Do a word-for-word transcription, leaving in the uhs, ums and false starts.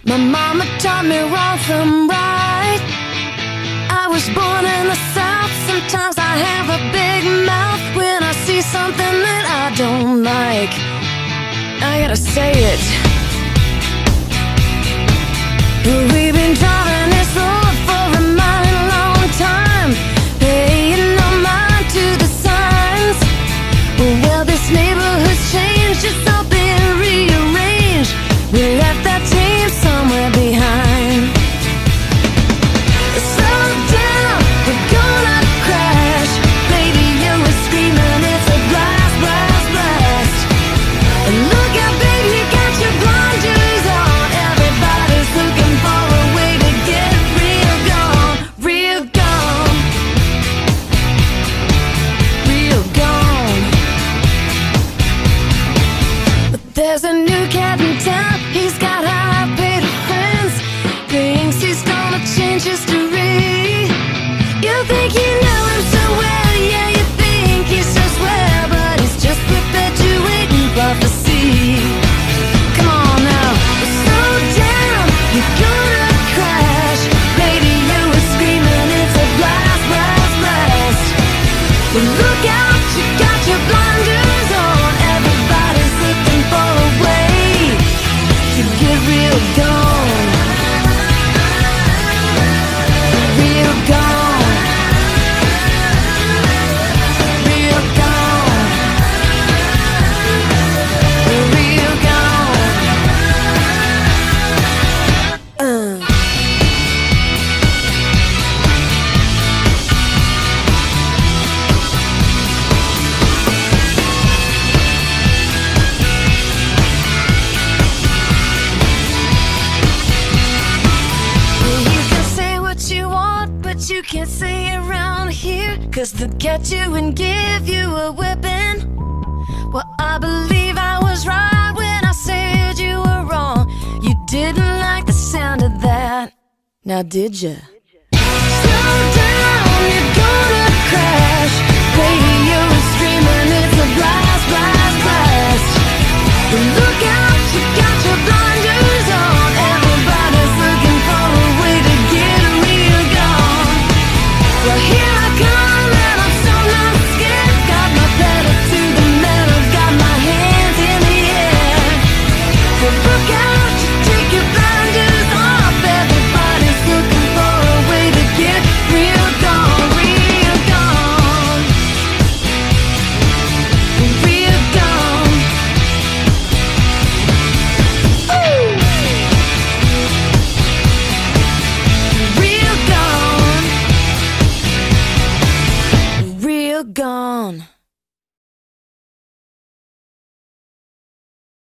My mama taught me wrong from right. I was born in the South. Sometimes I have a big mouth when I see something that I don't like. I gotta say it. We've been driving this road for a mighty long time, paying no mind to the signs. Well, this neighborhood's changed, it's all been rearranged. We left that team somewhere behind. Slow down, we're gonna crash. Radio is screaming, it's a blast, blast, blast. And look out, baby, you got your blinders on. Everybody's looking for a way to get real gone, real gone, real gone. But there's a new cat in town, he's got high paid friends, thinks he's gonna change history. You think you know him so well, yeah, you think he's so swell, but he's just perpetuating prophecy. Come on now, slow down, you're gonna crash. Radio is screaming, it's a blast, blast, blast. Well, look out, you got your blinders on. Everybody's looking for a way to get real gone, real gone, real gone, real gone. Uh. You can say what you want, but you can't say it around here, 'cause they'll get you and give you a whipping. Well, I believe I was right when I said you were wrong. You didn't like the sound of that, now did ya? Slow down, you're gonna crash. Radio is screaming, it's a blast, blast, blast. But look out, you got your blinders on. Everybody's looking for a way to get real gone. Well, here I come, and I'm so not scared. Got my pedal to the metal, got my hands in the air. Well, look out, you take your blinders off. Everybody's looking for a way to get real gone, real gone, real gone. Ooh. Real gone, real gone.